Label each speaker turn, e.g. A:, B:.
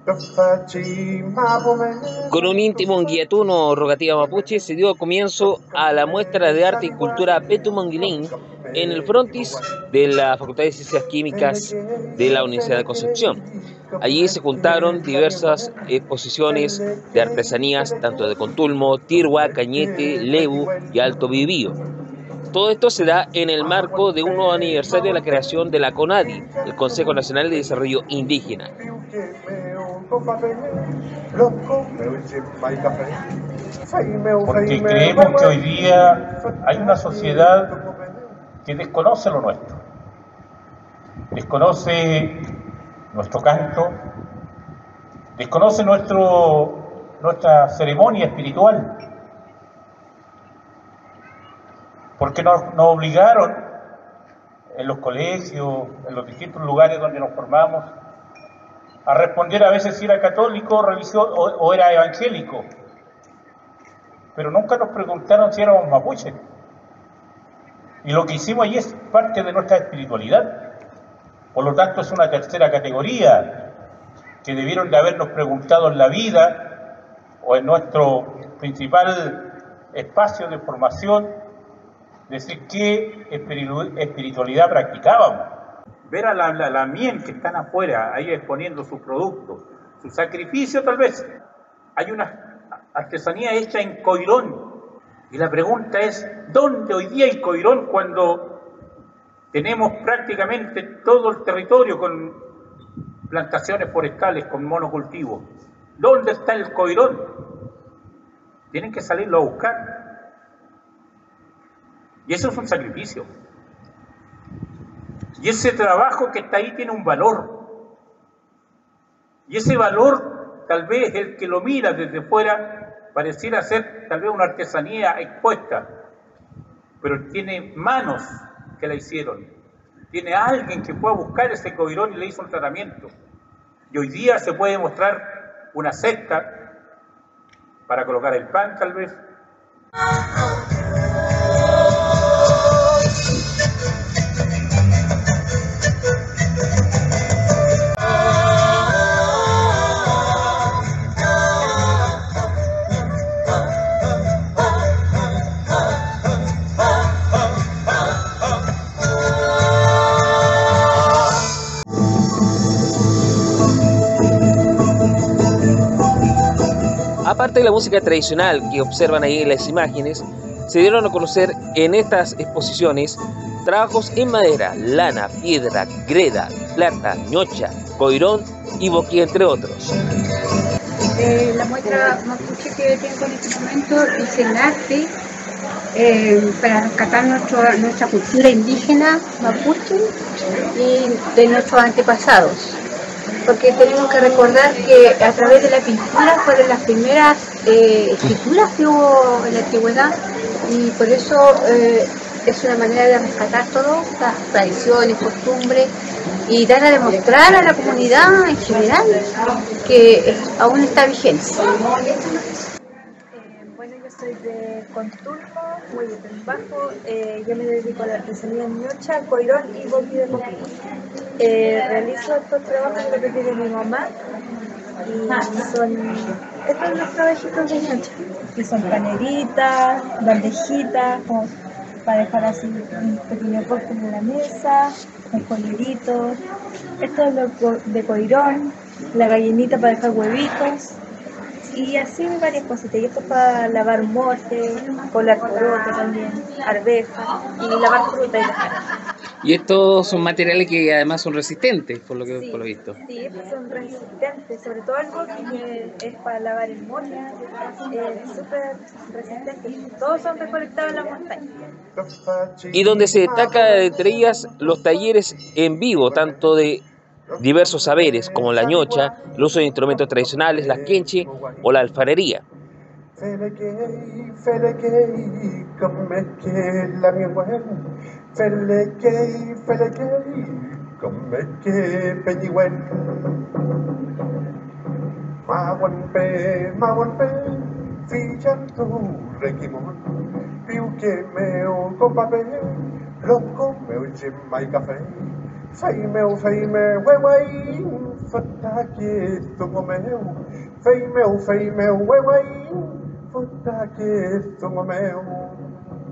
A: Con un íntimo guiatuno rogativa mapuche se dio comienzo a la muestra de arte y cultura Petumonguilín en el frontis de la Facultad de Ciencias Químicas de la Universidad de Concepción. Allí se juntaron diversas exposiciones de artesanías, tanto de Contulmo, Tirhua, Cañete, Lebu y Alto Biobío. Todo esto se da en el marco de un nuevo aniversario de la creación de la CONADI, el Consejo Nacional de Desarrollo Indígena.
B: Porque creemos que hoy día hay una sociedad que desconoce lo nuestro, desconoce nuestro canto, desconoce nuestra ceremonia espiritual, porque nos obligaron en los colegios, en los distintos lugares donde nos formamos, a responder a veces si era católico, religioso o era evangélico, pero nunca nos preguntaron si éramos mapuches. Y lo que hicimos allí es parte de nuestra espiritualidad. Por lo tanto, es una tercera categoría que debieron de habernos preguntado en la vida o en nuestro principal espacio de formación, decir qué espiritualidad practicábamos. Ver a la mien que están afuera, ahí exponiendo sus productos, su sacrificio tal vez. Hay una artesanía hecha en coirón. Y la pregunta es, ¿dónde hoy día hay coirón cuando tenemos prácticamente todo el territorio con plantaciones forestales, con monocultivos? ¿Dónde está el coirón? Tienen que salirlo a buscar. Y eso es un sacrificio. Y ese trabajo que está ahí tiene un valor. Y ese valor, tal vez el que lo mira desde fuera, pareciera ser tal vez una artesanía expuesta, pero tiene manos que la hicieron. Tiene alguien que fue a buscar ese coirón y le hizo un tratamiento. Y hoy día se puede mostrar una cesta para colocar el pan, tal vez.
A: Aparte de la música tradicional que observan ahí en las imágenes, se dieron a conocer en estas exposiciones trabajos en madera, lana, piedra, greda, plata, ñocha, coirón y boquí, entre otros.
C: La muestra mapuche que tengo en este momento es el arte para rescatar nuestra cultura indígena mapuche y de nuestros antepasados. Porque tenemos que recordar que a través de la pintura fueron las primeras escrituras que hubo en la antigüedad, y por eso es una manera de rescatar todas las tradiciones, costumbres, y dar a demostrar a la comunidad en general que aún está vigente.
D: Bueno, yo soy de Contulmo, Huehuetenango Bajo. Yo me dedico a la artesanía ñocha, coirón y boquí de coquí. Realizo estos trabajos que aprendí de mi mamá, y son estos los trabajitos de ñocha, que son paneritas, bandejitas, como para dejar así un pequeño corte en la mesa, con coleritos. Esto es lo de coirón, la gallinita para dejar huevitos, y así varias cositas. Y esto es para lavar mote, colar poroto también, arvejas y lavar fruta y dejar.
A: Y estos son materiales que además son resistentes, por lo visto.
D: Sí, estos son resistentes, sobre todo el boqui, que es para lavar el mote, es súper resistente. Todos son recolectados en la montaña.
A: Y donde se destaca entre ellas los talleres en vivo, tanto de diversos saberes como la ñocha, el uso de instrumentos tradicionales, la quenche o la alfarería.
E: Feimeu, ueguain, fatake, tungomeu. Feimeu, ueguain, fatake, tungomeu.